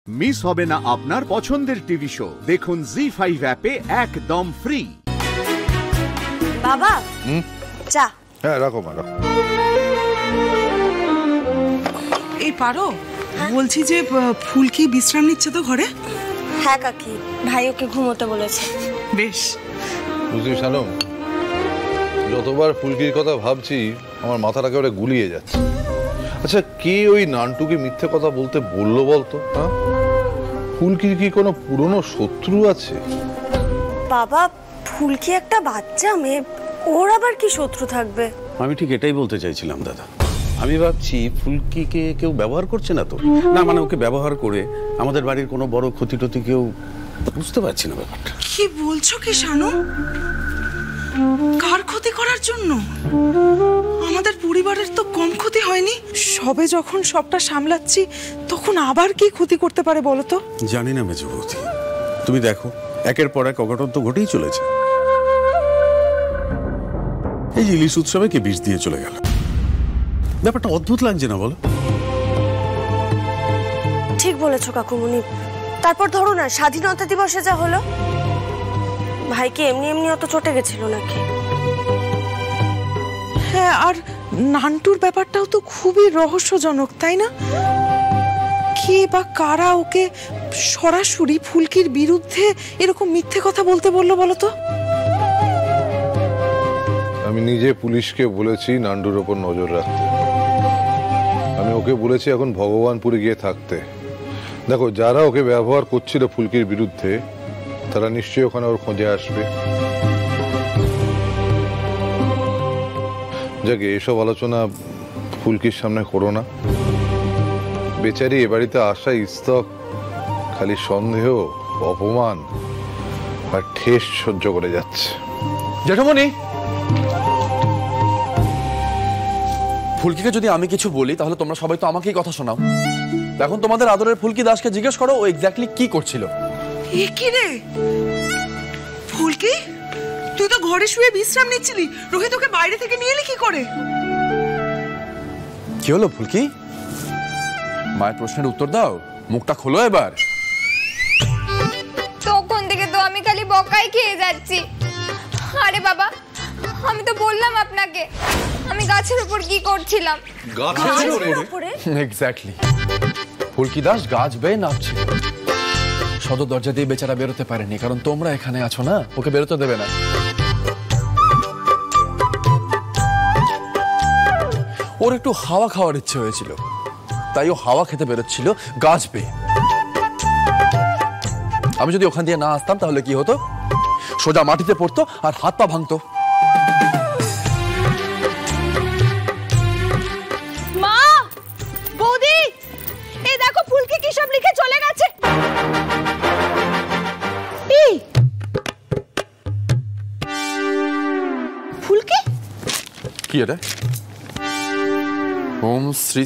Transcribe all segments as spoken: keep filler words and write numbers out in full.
Miss হবে না আপনার পছন্দের টিভি শো। দেখুন জি ফাইভ অ্যাপে একদম ফ্রি। বাবা চা। হ্যাঁ রাখো মা রাখো। এই পারো, বলছি যে ফুলকি বিশ্রাম নিচ্ছে তো ঘরে? হ্যাঁ কাকি, ভাই ওকে ঘুমোতে বলেছে। বেশ। বুঝলি শানম, যতবার ফুলকির কথা ভাবছি আমার মাথাটা একেবারে গুলিয়ে যাচ্ছে। আচ্ছা, কে ওই নানটুকে মিথ্যে কথা বলতে বললো বলতো? হ্যাঁ, ফুলকির কি কোনো পুরনো শত্রু আছে? বাবা, ফুলকি একটা বাচ্চা মেয়ে, ওর আবার কি শত্রু থাকবে? আমি ঠিক এটাই বলতে চাইছিলাম দাদা। আমি ভাবছি ফুলকিকে কেউ ব্যবহার করছে না তো? না মানে ওকে ব্যবহার করে আমাদের বাড়ির কোনো বড় ক্ষতি টতি কেউ, বুঝতে পারছি না ব্যাপারটা। কি বলছো কি শানু? কার ক্ষতি করার জন্য? আমাদের পরিবারের তো কম ক্ষতি হয়নি। সবে যখন সবটা সামলাচ্ছি তখন আবার কি ক্ষতি করতে পারে বলো তো? জানি না মেজো বৌদি, তুমি দেখো একের পর এক অঘটন তো ঘটেই চলেছে। এই যে ইলিশ উৎসবে কে বিষ দিয়ে চলে গেল, ব্যাপারটা অদ্ভুত লাগছে না বলো? ঠিক বলেছো কাকুমণি। তারপর ধরো না স্বাধীনতা দিবসে যা হলো, ভাইকে এমনি এমনি অত চটে গেছিল নাকি? হ্যাঁ, আর নান্টুর ব্যাপারটাও তো খুবই রহস্যজনক, তাই না? কে বা কারা ওকে সরাসরি ফুলকির বিরুদ্ধে এরকম মিথ্যে কথা বলতে বললো বলো তো? আমি নিজে পুলিশকে বলেছি নান্টুর ওপর নজর রাখতে। আমি ওকে বলেছি এখন ভগবানপুরে গিয়ে থাকতে। দেখো, যারা ওকে ব্যবহার করছিল ফুলকির বিরুদ্ধে, তারা নিশ্চয়ই ওখানে ওর খোঁজে আসবে। যাকে এসব আলোচনা ফুলকির সামনে করো না। বেচারি এ বাড়িতে আসা ইস্তক খালি সন্দেহ, অপমান আর ঠেস সহ্য করে যাচ্ছে। জেঠুমনি, ফুলকিকে যদি আমি কিছু বলি তাহলে তোমরা সবাই তো আমাকেই কথা শোনাও। এখন তোমাদের আদরের ফুলকি দাসকে জিজ্ঞেস করো ও এক্স্যাক্টলি কি করছিল। এ কি রে ফুলকি, তুই তো ঘরে শুয়ে বিশ্রাম নিচ্ছিলি, রোহিত তোকে বাইরে থেকে নিয়ে এলি কি করে? কি হলো ফুলকি? মায়ের প্রশ্নের উত্তর দাও, মুখটা খোলো এবার। তখন থেকে তো আমি খালি বকাই খেয়ে যাচ্ছি। আরে বাবা, আমি তো বললাম আপনাকে আমি গাছের উপর কি করছিলাম। গাছের উপরে? এক্স্যাক্টলি। ফুলকি দাস গাছ বেয়ে নাচছিল। সদর দরজা দিয়ে বেচারা বেরোতে পারেনি, কারণ তোমরা এখানে আছো না, ওকে বেরোতে দেবে না। ওর একটু হাওয়া খাওয়ার ইচ্ছে হয়েছিল, তাই ও হাওয়া খেতে বেরোচ্ছিল গাছ বেয়ে। আমি যদি ওখান দিয়ে না আসতাম তাহলে কি হতো? সোজা মাটিতে পড়তো আর হাত পা ভাঙতো। মা, বৌদি, এই দেখো ফুলকি কি সব লিখে চলে গেছে। এই ফুলকি কি এটা? ওম শ্রী,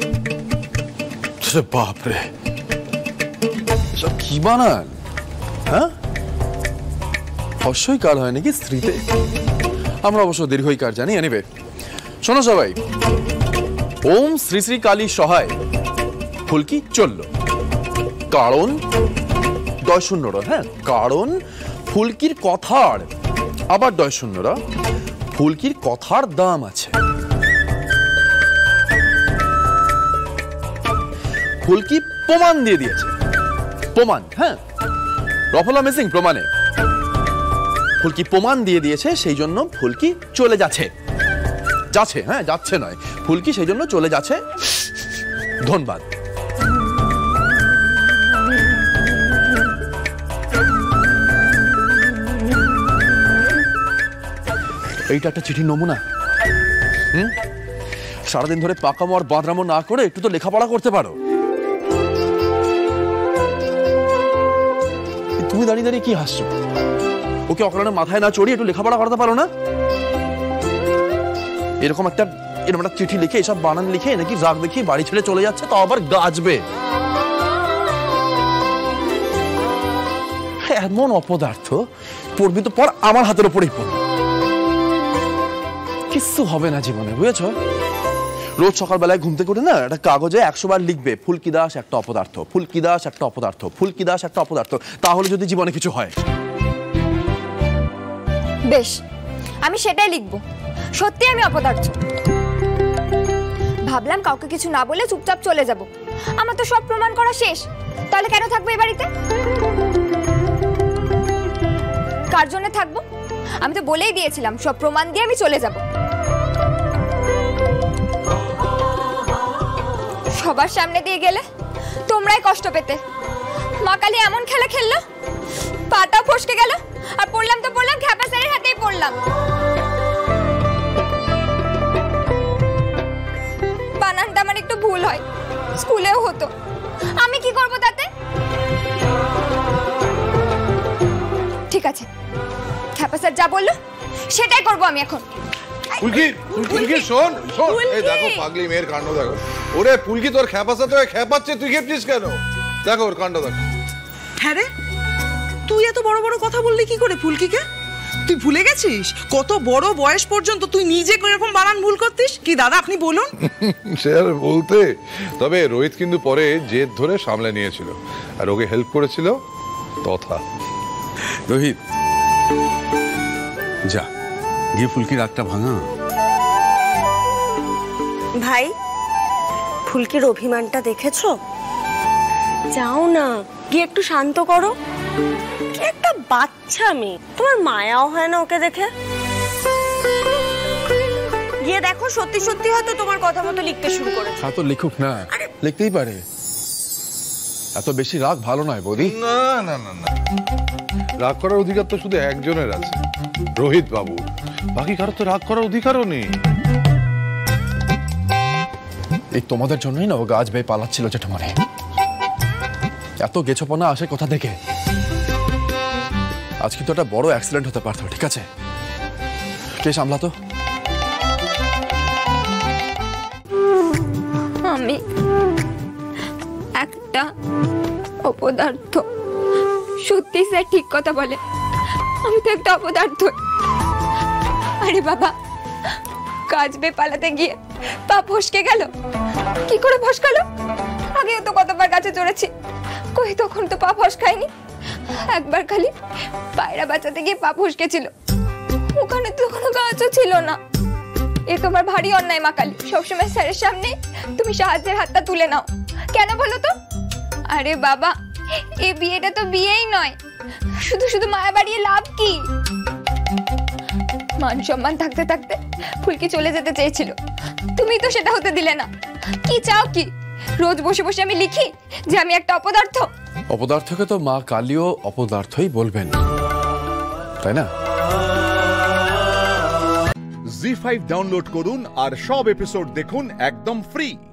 বাপরে, সব কি বানান? হ্যাঁ, হর্ষই কার হয় নাকি স্ত্রীতে? আমরা অবশ্য দীর্ঘই কার জানি। এনিওয়ে, শোনো সবাই, ওম শ্রী শ্রী কালী সহায় ফুলকি চলল। কারণ দয় শূন্যরা, হ্যাঁ, কারণ ফুলকির কথার, আবার দয় শূন্যরা, ফুলকির কথার দাম আছে। ফুলকি প্রমাণ দিয়ে দিয়েছে। প্রমাণ, হ্যাঁ, রফলা মিসিং প্রমাণে ফুলকি প্রমাণ দিয়ে দিয়েছে, সেই জন্য ফুলকি চলে যাচ্ছে। যাচ্ছে, হ্যাঁ, যাচ্ছে নয়, ফুলকি সেই জন্য চলে যাচ্ছে। ধন্যবাদ। এইটা একটা চিঠির নমুনা। হুম, সারাদিন ধরে পাকামো আর বাঁদরামো না করে একটু তো লেখাপড়া করতে পারো। তুমি দাঁড়িয়ে দাঁড়িয়ে কি হাসছো? ওকে অকারণে মাথায় না চড়িয়ে একটু লেখাপড়া করাতে পারো না? এরকম একটা এরকম একটা চিঠি লিখে, এসব বানান লিখে নাকি রাগ দেখিয়ে বাড়ি ছেড়ে চলে যাচ্ছে, তাও আবার গাছবে। এমন অপদার্থ পড়বি তো পর, আমার হাতের উপরেই পড়বে। কিচ্ছু হবে না জীবনে, বুঝেছ? রোজ সকালবেলায় ঘুম থেকে উঠে না একটা কাগজে একশো বার লিখবে ফুলকি দাস একটা অপদার্থ, ফুলকি দাস একটা অপদার্থ, ফুলকি দাস একটা অপদার্থ, তাহলে যদি জীবনে কিছু হয়। বেশ, আমি সেটাই লিখবো। সত্যি আমি অপদার্থ। ভাবলাম কাউকে কিছু না বলে চুপচাপ চলে যাব, আমার তো সব প্রমাণ করা শেষ। তাহলে কেন থাকবো এই বাড়িতে? কার জন্য থাকবো? আমি তো বলেই দিয়েছিলাম সব প্রমাণ দিয়ে আমি চলে যাব। সবার সামনে দিয়ে গেলে তোমরাই কষ্ট পেতে। মা কালী এমন খেলা খেললো, পাটা ফসকে গেল, আর পড়লাম তো পড়লাম খ্যাপা স্যারের হাতেই পড়লাম। বানানটা আমার একটু ভুল হয়, স্কুলেও হতো, আমি কি করব তাতে? ঠিক আছে, খ্যাপা স্যার যা বললো সেটাই করবো আমি এখন। ফুলকি, ফুলকি শোন শোন, এই দেখো পাগলি মেয়ের কাণ্ড দেখো। ওরে ফুলকি, তোর খ্যাপাসা তো খ্যাপাচ্ছে, তুই খেপছিস কেন? দেখো ওর কাণ্ড দেখো। হ্যাঁ রে, তুই এত বড় বড় কথা বললি কি করে ফুলকিকে? তুই ভুলে গেছিস কত বড় বয়স পর্যন্ত তুই নিজে এরকম বানান ভুল করতিস? কি দাদা আপনি বলুন। সে আর বলতে, তবে রোহিত কিন্তু পরে জেদ ধরে সামলে নিয়েছিল আর ওকে হেল্প করেছিল তথা। রোহিত, যা গিয়ে ফুলকির রাগটা ভাঙা। ভাই, ফুলকির অভিমানটা দেখেছো? যাও না, গিয়ে একটু শান্ত করো। কি একটা বাচ্চা মেয়ে, তোমার মায়াও হয় না ওকে দেখে? গিয়ে দেখো, সত্যি সত্যি হয়তো তোমার কথা মতো লিখতে শুরু করেছে। হ্যাঁ তো লিখুক না, লিখতেই পারে। এত বেশি রাগ ভালো নয় বৌদি। না না না না, রাগ করার অধিকার তো শুধু একজনের আছে, রোহিত বাবু। বাকি কারো তো রাগ করার অধিকারও নেই। এই তোমাদের জন্যই না ও গাছ বেয়ে পালাচ্ছিল জেঠুমনি। এত গেছপনা আসে কোথা থেকে? আজ কিন্তু একটা বড় অ্যাক্সিডেন্ট হতে পারতো। ঠিক আছে, কে সামলাতো? আমি একটা অপদার্থ। সত্যি স্যার ঠিক কথা বলে, আমি তো একটা অপদার্থ। আরে বাবা, কাজ বে পালাতে গিয়ে পা ফসকে গেল। কি করে ফসকালো? আগেও তো কতবার গাছে চড়েছি, কই তখন তো পা ফসকায়নি। একবার খালি পায়রা বাঁচাতে গিয়ে পা ফসকেছিল, ওখানে তো কোনো গাছও ছিল না। এ তোমার ভারী অন্যায় মা কালী, সবসময় স্যারের সামনে তুমি সাহায্যের হাতটা তুলে নাও। কেন বলো তো? আরে বাবা, এই বিয়েটা তো বিয়েই নয়, শুধু শুধু মায়া বাড়িয়ে লাভ কি? মান সম্মান থাকতে থাকতে ফুলকি চলে যেতে চেয়েছিল, তুমি তো সেটা হতে দিলে না। কি চাও কি? রোজ বসে বসে আমি লিখি যে আমি একটা অপদার্থ? অপদার্থকে তো মা কালীও অপদার্থই বলবেন, তাই না? জি ফাইভ ডাউনলোড করুন আর সব এপিসোড দেখুন একদম ফ্রি।